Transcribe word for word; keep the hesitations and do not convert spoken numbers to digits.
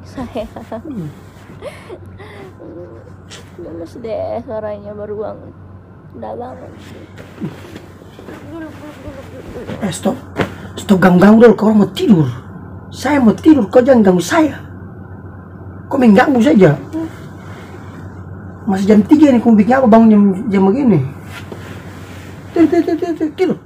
Saya. Hmm. Lemes deh suaranya baru bangun. Udah bangun. Dulu, dulu, dulu, dulu. Eh stop. Stop ganggu-ganggu dulu, kau mau tidur. Saya mau tidur, kau jangan ganggu saya. Kau mengganggu saja. Masih jam tiga nih, kau bikin apa bangun jam, jam begini? Tidur, tidur, tidur, tidur.